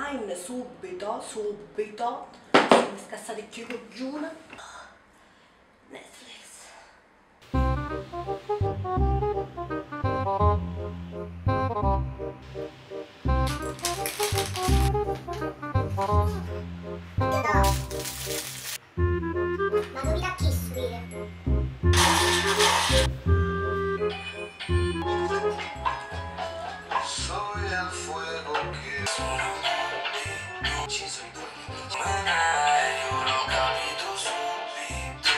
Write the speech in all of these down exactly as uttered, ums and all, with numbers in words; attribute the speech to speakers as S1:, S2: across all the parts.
S1: online subito, subito. Sono scassati più giù. Netflix.
S2: Ma non mi dà chi subire.
S3: Soy el fuego que ucciso i tuoi nemici. Io l'ho capito subito.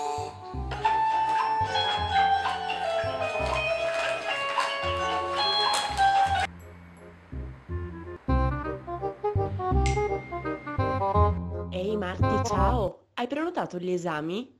S4: Ehi Marti, ciao! Hai prenotato gli esami?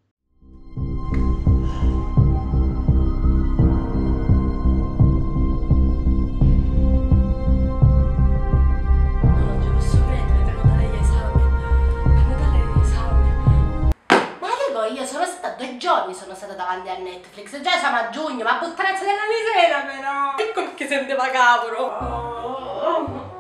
S1: Non ci posso credere, prenotare gli esami. Prenotare gli esami. Ma dico, io sono stata due giorni, sono stata davanti a Netflix. Già siamo a giugno, ma puttanazza della misera però. Ecco perché se ne pagavano.